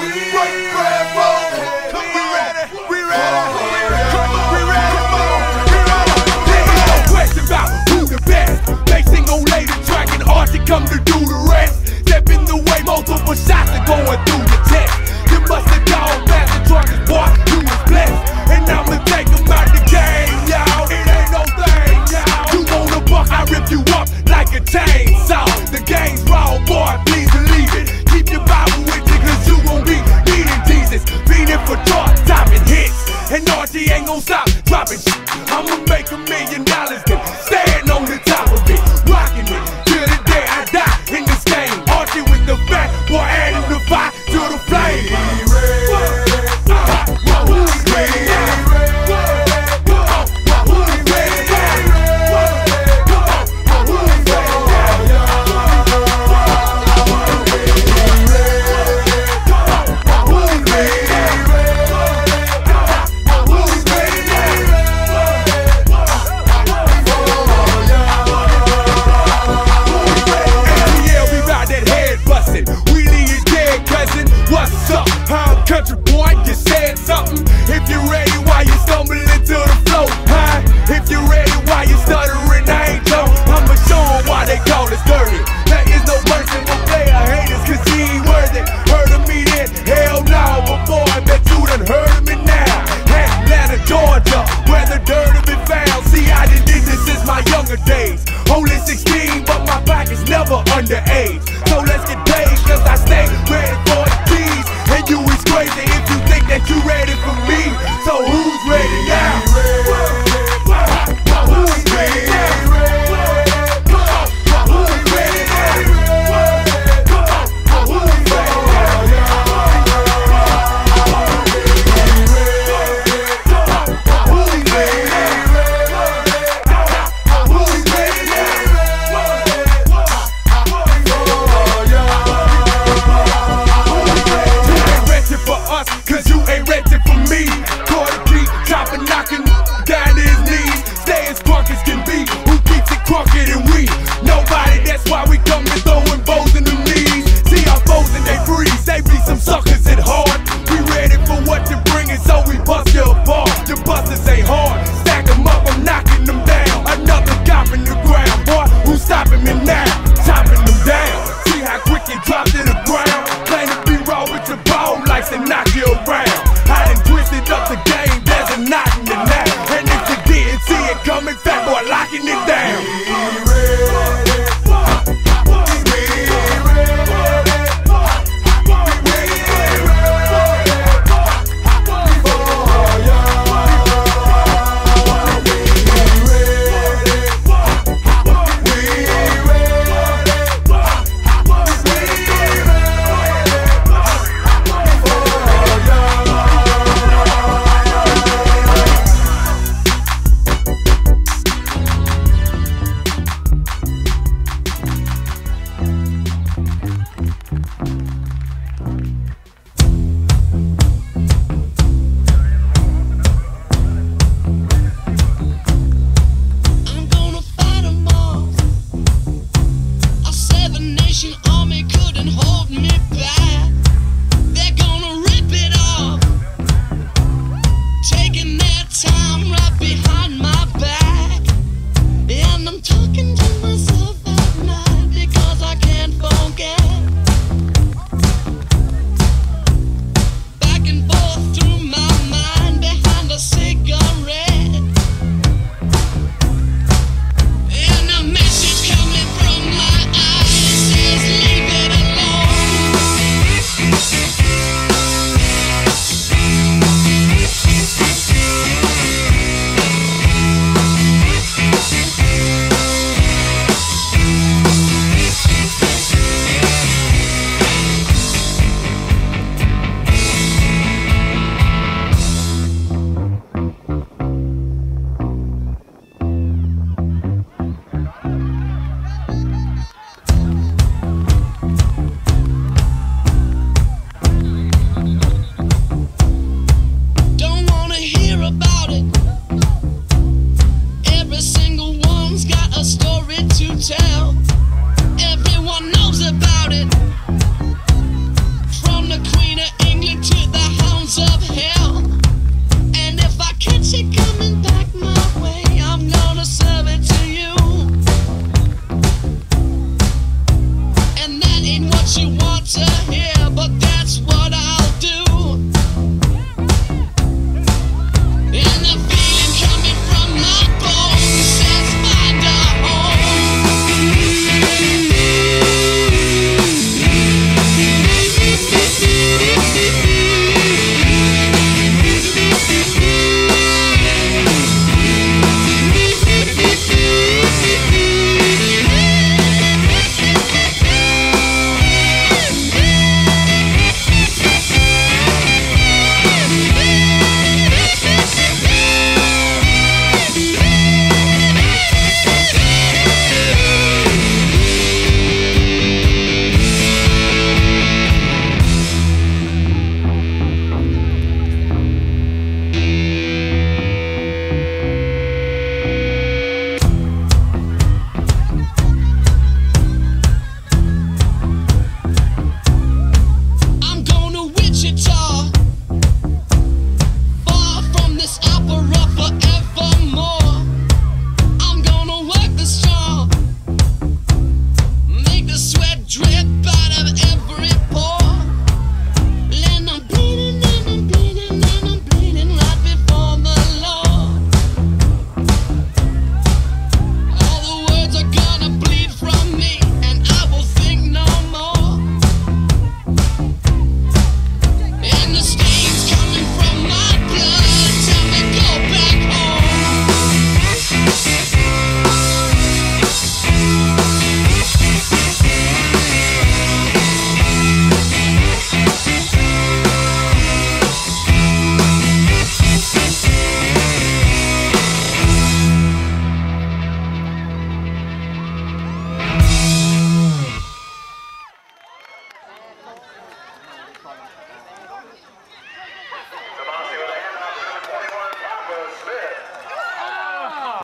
Come to do the rest. Step in the way, multiple shots are going through the test. You must have gone past the charges, boy, you was blessed. And I'ma take them out the game, y'all. It ain't no thing, y'all. You wanna buck, I rip you up like a chainsaw. The game's raw, boy, please believe it. Keep your Bible with you, cause you gon' be beating Jesus. Beating for chart-topping hits. And RG ain't gon' stop dropping shit. I'ma make $1 million then stand on the top of it, rocking it. In this game, Archie with the back, boy, adding the fire to the flame. What's up? I'm country boy, you said something. If you're ready, why you stumbling?